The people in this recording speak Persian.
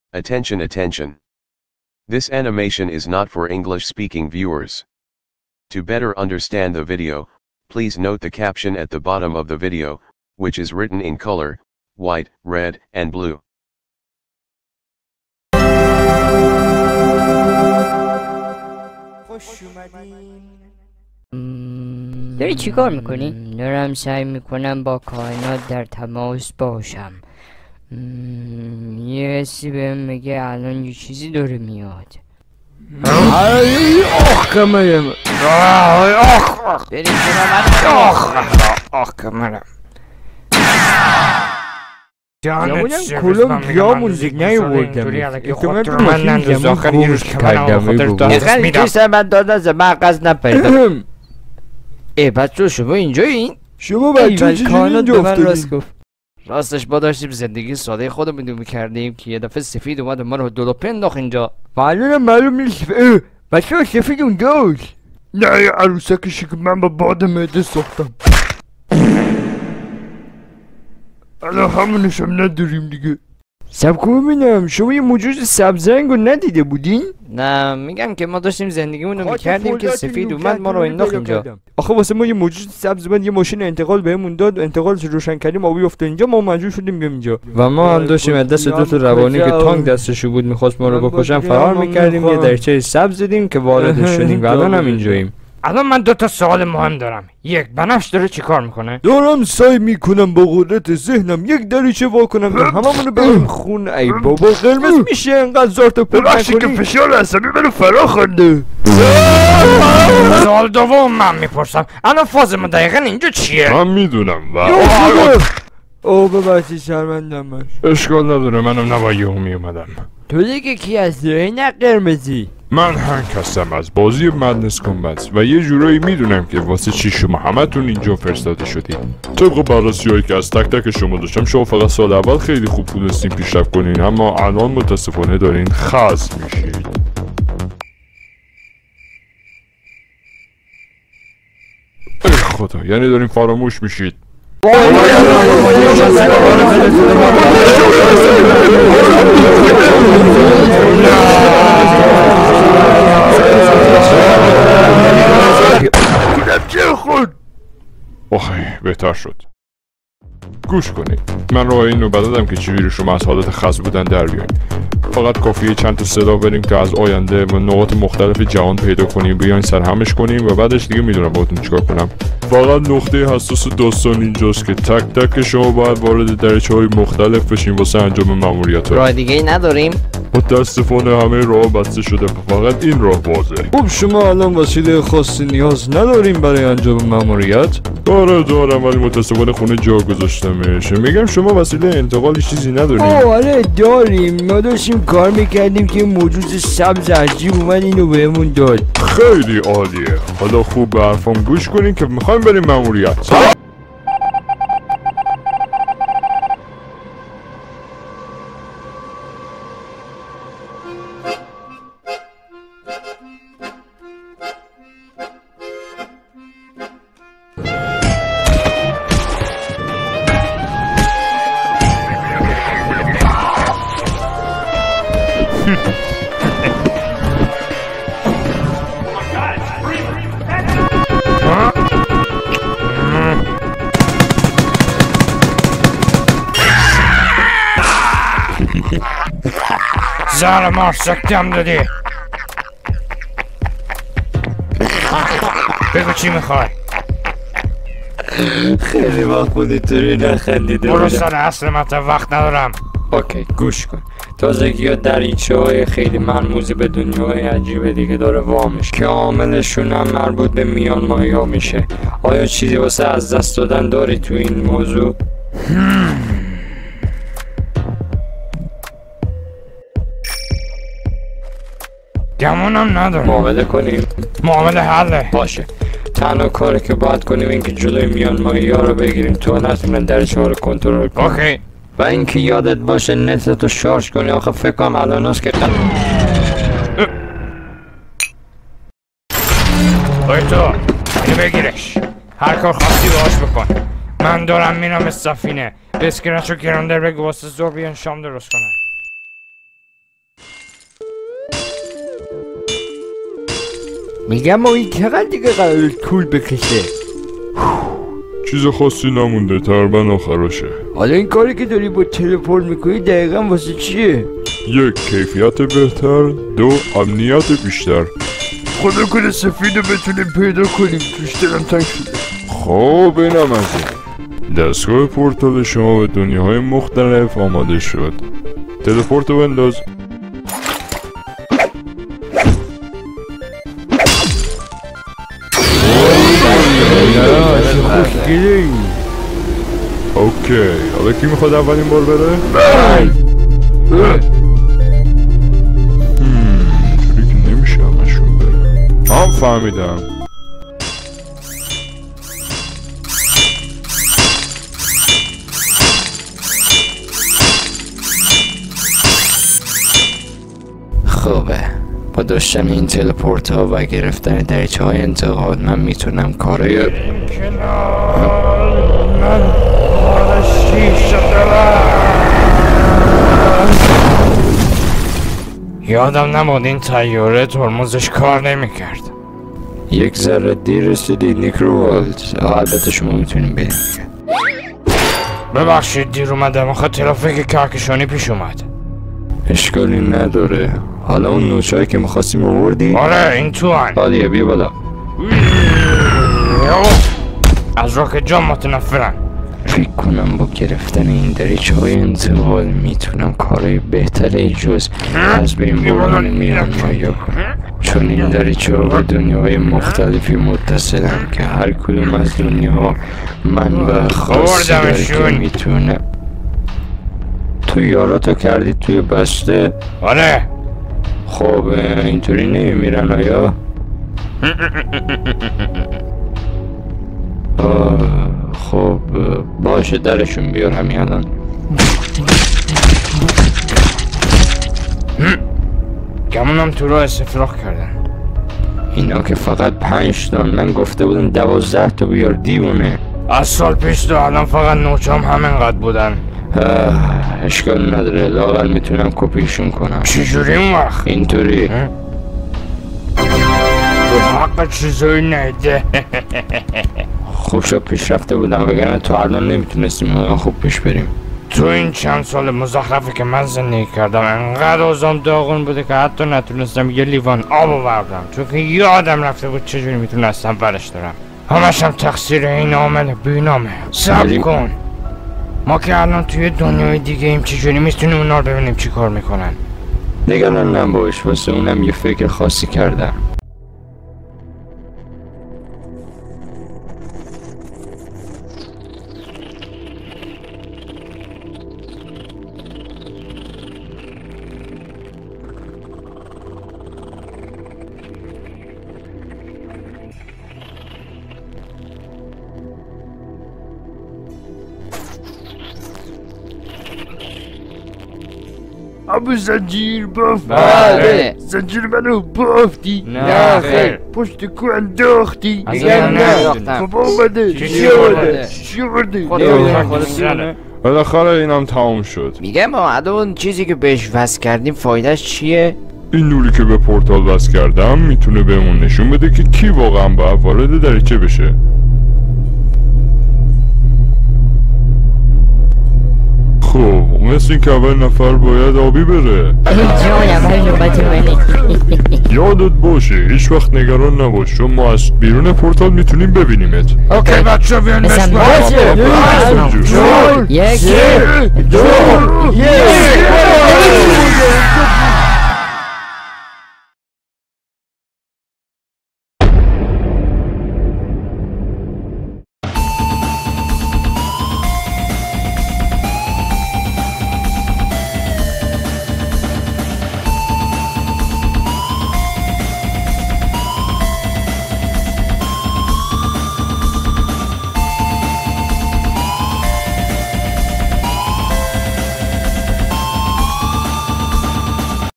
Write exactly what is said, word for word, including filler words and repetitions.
Attention, attention. This animation is not for English-speaking viewers. To better understand the video, please note the caption at the bottom of the video, which is written in color, white, red, and blue. داری چی کار میکنی؟ دارم سعی میکنم با کائنات در تماس باشم. یه حسی بهم میگه الان یه چیزی داره میاد. ای آخ کمرم. آخ آخ بریم کنم آخ آخ کمرم. یمونم کلم بیا موزیک نیوردم. احتمال تو ماشین زمان خروش کردم ای بابا. خیلی کسی من داد از من قصد نپردم. ای بچه شما اینجایین؟ شما بچه چجوری اینجا افتادین؟ راستش با داشتیم زندگی ساده خودمون رو میکردیم که یه دفعه سفید اومد و ما رو دلو پنداخت اینجا. معلومه معلوم نیست. بچه سفید اونجاست. نه یه عروسکشی که من با باد معده ساختم. الان همونش هم نداریم دیگه. سب کن ببینم شما یه موجود سبزرنگ رو ندیده بودین؟ نه میگم که ما داشتیم زندگیمون رو میکردیم که سفید اومد ما رو انداخت اینجا. آخه واسه ما یه موجود سبز اومد یه ماشین انتقال بهمون داد و انتقالش روشن کردیم آبی افتاد اینجا ما مجبور شدیم بیام اینجا و ما هم داشتیم از دست دو تا روانی که تانک دستشو بود میخواست ما رو بکشن فرار میکردیم یه دریچه سبز دیدیم که واردش شدیم و الان هم اینجاییم. الان من دو تا سوال مهم دارم. یک، بنفش داره چی کار میکنه؟ دارم سعی میکنم با قدرت ذهنم یک دریچه وا کنم و هممونو بریم خون. ای بابا قرمز میشه انقدر زارت و پرت نکنی که فشار عصبی منو فرا خورده. سوال دوم من میپرسم الان فاز ما دقیقا اینجا چیه؟ من میدونم و اوه ببخشید شرمندم من. اشکال نداره منم نباید یهو میومدم. تو دیگه کی هستی؟ نه قرمزی. من هنگ هستم از بازی مدنس کامبت و یه جورایی میدونم که واسه چی شما همتون اینجا فرستاده شدید. طبق بررسی هایی که از تک تک شما داشتم شما فقط سال اول خیلی خوب تونستین پیشرفت کنین اما الان متاسفانه دارین خاص میشید. ای خدا یعنی دارین فراموش میشید. آخه بهتر شد. گوش کنید من راه این رو بدادم که چجوری شما از حالت خاص بودن در بیاین. فقط کافیه چند تا صدا بریم که از آینده و نقاط مختلف جهان پیدا کنیم بیاین سرهمش کنیم و بعدش دیگه میدونم باهاتون چیکار کنم. فقط نقطه حساس داستان اینجاست که تک تک شما باید وارد دریچه های مختلف بشین واسه انجام ماموریت. راه دیگه ای نداریم؟ متاسفانه همه راه بسته شده فقط این راه بازه. خب شما الان وسیله خاصی نیاز نداریم برای انجام ماموریت؟ آره دارم ولی متاسفانه خونه جا گذاشتمش. میگم شما وسیله انتقالی چیزی نداریم؟ آره داریم. ما داشتیم کار میکردیم که موجود سبز عجیب اومد اینو بهمون داد. خیلی عالیه. حالا خوب به حرفام گوش کنین که میخوایم بریم ماموریت. زهر مار سکتم دادی. بگو چی میخوای؟ خیلی وقت بود اینطوری نخندیده برو سر اصل مطلب وقت ندارم. اوکی گوش کن. تازگی ها دریچه های خیلی مرموزی به دنیای عجیب دیگه داره وامش که عاملشون هم مربوط به میان ماهی ها میشه. آیا چیزی واسه از دست دادن داری تو این موضوع؟ گمونم ندارم. معامله کنیم؟ معامله حله. باشه. تنها کاری که باید کنیم این که جلوی میان ماهی ها رو بگیریم تو نتونن دریچه ها رو کنترل کنیم. اوکی. و اینکه یادت باشه نتتو شارژ کنی. آخه فکر کنم الان هست که باید تو اینو بگیرش. هر کار خواستی باش بکن. من دارم میرم سفینه. بسکرچ و گراندر بگو واسه زور بیان شام درست کنن. میگم ما این چقدر دیگه قرار طول بکشه؟ چیز خاصی نمونده، تقریبا آخراشه. حالا این کاری که داری با تلپورت میکنی دقیقا واسه چیه؟ یک، کیفیت بهتر. دو، امنیت بیشتر. خدا کنه سفینو بتونیم پیدا کنیم، توش دلم تنگ شده. خب اینم از این. دستگاه پورتال شما به دنیاهای مختلف آماده شد. تلپورت رو بنداز. اوکی، حالا کی میخواد اولین بار بره؟ من اینجوری که نمیشه همشون بره. هم فهمیدم. خوبه، با داشتن این تلپورت ها و گرفتن دریچه های انتقال من میتونم کارای من آرشی شدم. یادم نبود این طیاره ترمزش کار نمیکرد. یک ذره دیر رسیدی نیکروالد. البته شما میتونیم بریم. ببخشید دیر اومدم، آخه ترافیک کهکشانی پیش اومد. اشکالی نداره. حالا اون نوچه‌ای که میخواستیم آوردی؟ آره این تو هن. حالیه بیا بالا. از راکت جان متنفرن. فکر کنم با گرفتن این دریچه های انتقال میتونم کارهای بهتری جز از بین بردن میرانمایا کنم، چون این دریچه ها به دنیاهای مختلفی متصلن که هر کدوم از دنیاها منبع خاصی داره که میتونه. تو یاراتو کردی توی بسته؟ آره. خب اینطوری نمیمیرن آیا؟ خب باشه درشون بیار همین الان. گمونم تو رو استفراغ کردن. اینا که فقط پنج تا، من گفته بودم دوازده تا بیار دیوونه. از سال پیش تا الان فقط نوچام همینقدر بودن. اشکال نداره، لااقل میتونم کپیشون کنم. چجوری اون وقت؟ اینطوری. تو حق چیزایی نیده. خوب شد پیش رفته بودم، وگرنه تا الان نمیتونستیم خوب پیش بریم. تو این چند سال مزخرفی که من زندگی کردم انقدر اوضاعم داغون بوده که حتی نتونستم یه لیوان آب آوردم، چون که یادم رفته بود چجوری میتونستم برش دارم. همش هم تقصیر این عامل بینامه. صبر کن، ما که الان توی دنیای دیگه ایم، چجوری میتونیم اونا رو ببینیم چی کار میکنن؟ نگران نباش، واسه اونم یه فکر خاصی کردم. ابو زنجیر باف. بله. زنجیر منو بافتی؟ نه خیر. پشت کو انداختی؟ میگم نه. خب آمده. چی آورده؟ چی آورده؟ بالاخره اینم تمام شد. میگم ما اون چیزی که بهش وصل کردیم فایدهش چیه؟ این نوری که به پورتال وصل کردم میتونه بهمون نشون بده که کی واقعا باید وارد دریچه بشه. خب مثل این که اول نفر باید آبی بره. جانم هر نوبت منی. یادت باشه هیچ وقت نگران نباش، چون ما از بیرون پورتال میتونیم ببینیمت. اوکی بچه بیان مثلا نشبه. باشه. یکی دو یک